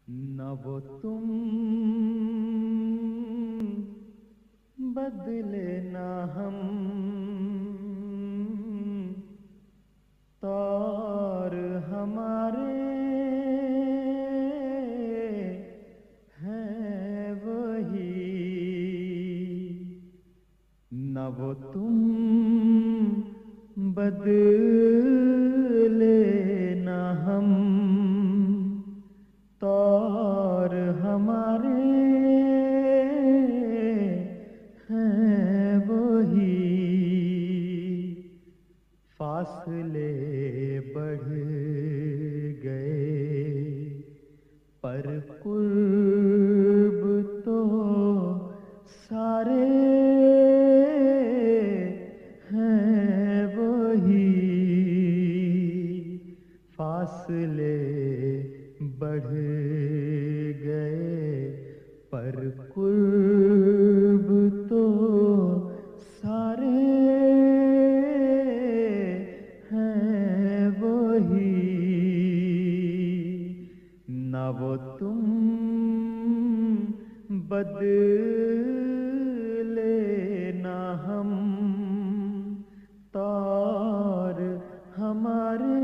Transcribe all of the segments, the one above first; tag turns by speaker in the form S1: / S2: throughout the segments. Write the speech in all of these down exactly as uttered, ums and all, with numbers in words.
S1: نہ وہ تم بدلے نہ ہم طور ہمارے ہیں وہی، نہ وہ تم بدلے نہ ہم طور ہمارے ہیں وہی، فاصلے بڑھ گئے پر قرب تو سارے ہیں وہی، فاصلے بڑھ گئے پر قرب تو سارے ہیں وہی، نہ وہ تم بدلے نہ ہم طور ہمارے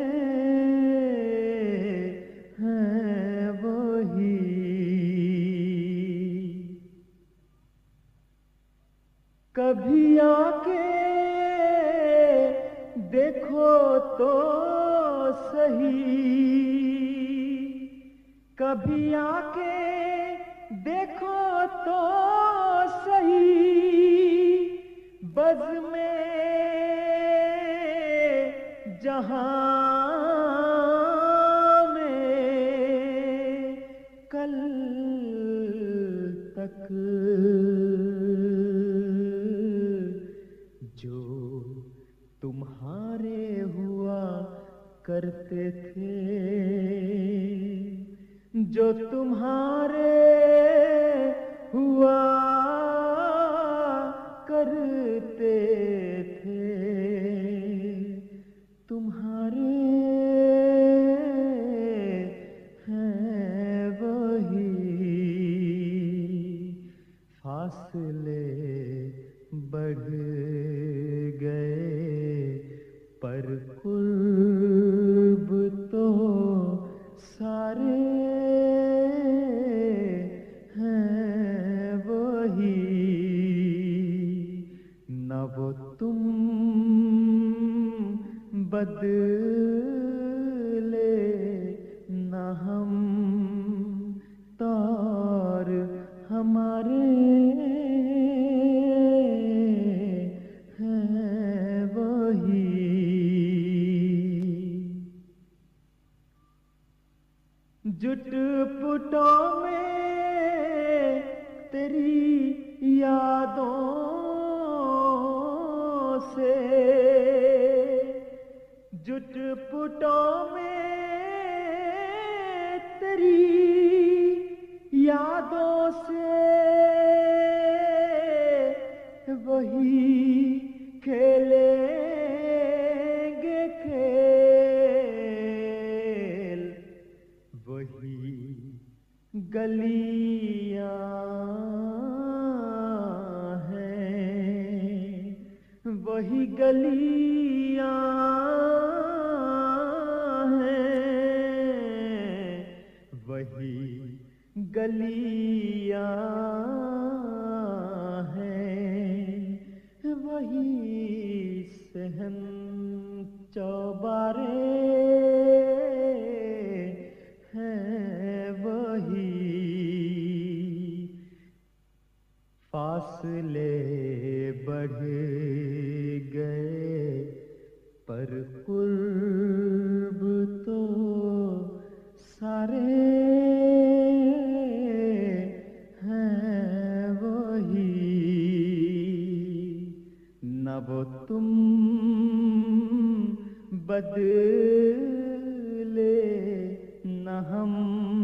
S1: ہیں وہی۔ کبھی آ کے دیکھو تو صحیح، کبھی آ کے دیکھو تو صحیح، بزم جہاں میں کل تک جو تمہارے ہوا کرتے تھے، جو تمہارے ہوا کرتے تھے، تمہارے ہیں وہی، فاصلے بڑھ گئے پر قرب تو سارے ہیں وہی، نہ وہ تم بدلے نہ ہم طور ہمارے ہیں وہی۔ جٹ پٹوں میں تیری یادوں سے، جٹ پٹوں میں تیری یادوں سے، وہی کھیلیں گے کھیل، وہی گلیاں ہیں، وہی گلیاں ہیں، وہی گلیاں ہیں، وہی صحن چوبارے ہیں وہی، فاصلے بڑھ گئے پر قرب تو سارے ہیں وہی، نہ وہ تم بدلے نہ ہم